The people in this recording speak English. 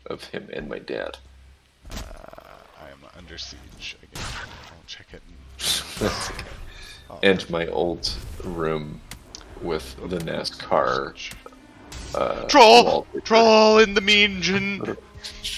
of him and my dad. I am under siege again. I'll check it. That's okay. And my old room with the NASCAR Troll! wallpaper. Troll in the mansion!